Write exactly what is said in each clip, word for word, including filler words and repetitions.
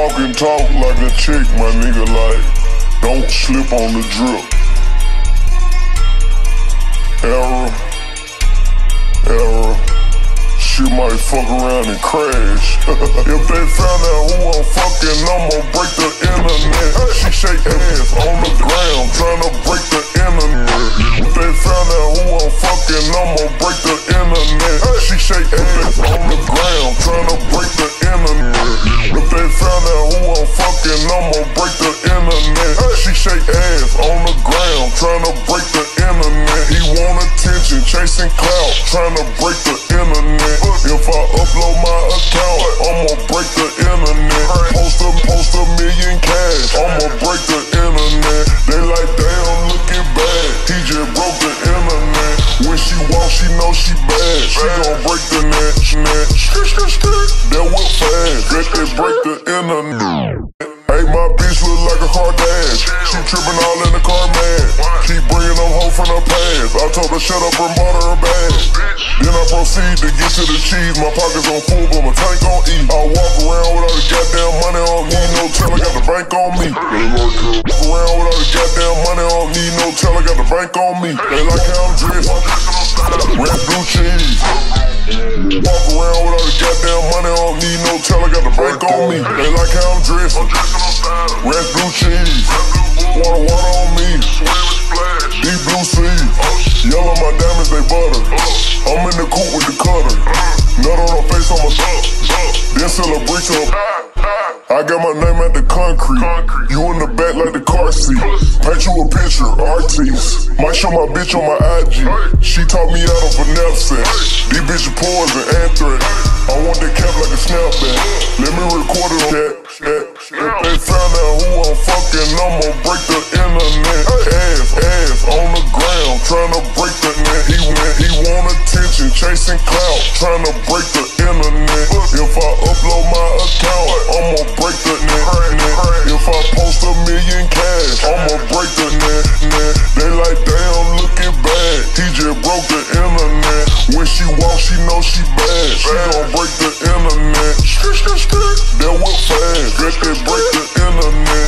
walk and talk like a chick, my nigga, like, don't slip on the drip. Error, error, she might fuck around and crash. If they found out who I'm fucking, I'ma break the internet. She shake ass on the ground, tryna break the internet. If they found out who I'm fucking, I'ma break the internet. She shake ass on the ground, tryna break the internet. If they found out who I'm fucking, I'ma break the internet. She shake ass on the ground, tryna break the internet. He want attention, chasing clout, tryna break the internet. If I upload my account, I'ma break the internet. Post a, post a million cash, I'ma break the internet. They like, damn, looking bad, he just broke the internet. When she walk, she know she bad, she gon' break the net, net. That whip fast, bet they break the internet. Hey, my bitch look like a Kardashian, she trippin' all in the car, man. Keep bringing them hoes from her past, I told her shut up and bought her a bag. Then I proceed to get to the cheese, my pockets on full but my tank on E. I walk around without the goddamn money on me, no tell I got the bank on me. Walk around without the goddamn money on me, no tell I got the bank on me. They like how I'm dressed, red blue cheese. Walk around without the goddamn money on me, no tell I got the bank on me. They like how I'm dressed, red blue cheese. Water, water on me, deep blue sea. Yellow my diamonds, they butter. I'm in the coupe with the cutter. Nut on her face, I'm a thug. Then sell a brick up. I got my name at the concrete. You in the back like the car seat. Paint you a picture, artiste. Might show my bitch on my I G. She taught me out of a knapsack. These bitches poison, anthrax. I want that cap like a snapback. Let me record it on that. If they found out who I'm fucking, I'ma break the internet. Ass, ass on the ground, tryna break the net. He went, he want attention, chasing clout, tryna break the internet. If I upload my account, I'ma break the net, net. If I post a million cash, I'ma break the net, net. They like, damn, looking bad, he just broke the internet. When she walk, she know she bad, she gon' break the internet. That whip fast, bet they break the internet.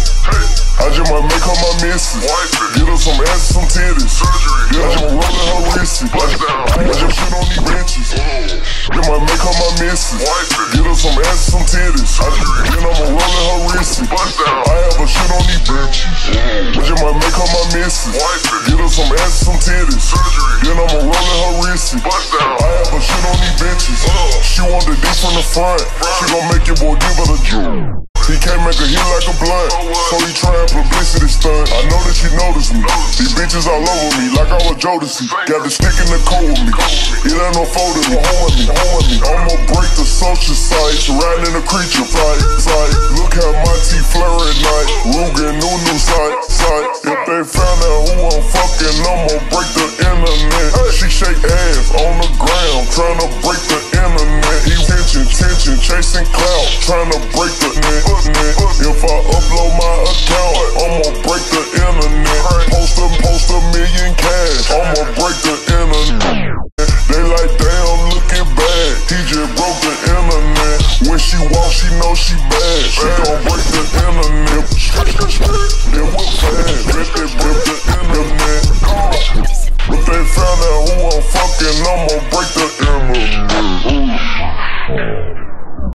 I just might make her my missus, get her some ass and some titties. Then I just rollin' her wristy, I just shit on these bitches. Then might make her my missus, get her some ass and some titties. Then I'ma rollin' her wristy, I have a shit on these bitches. I just might make her my missus, get her some ass and some titties. Then I'ma rollin' her wristy, I have a shit on these bitches. She want the dick from the front, she gon' make your boy give her the juice. He can't make a hit like a blunt, so he tryin' publicity stunt. I know that she noticed me. These bitches all over me like I was Jodeci. Got the stick in the coat with me. It ain't no photo me, home with me, home with me. I'ma break the social sites, riding in a creature fight, fight. Look how my teeth flare at night. Ruger, new new sight, sight. If they found out who I'm fucking, I'ma break the internet. She shake ass on the ground, tryna break the internet. He tension, tension, chasing clout, tryna break the net. If I upload my account, I'ma break the internet. Post a, post a million cash, I'ma break the internet. They like, damn, looking bad, he just broke the internet. When she walk, she know she bad, she gon' break the internet. That whip fast, bet they break the internet. If they found out who I'm fucking, I'ma break the internet.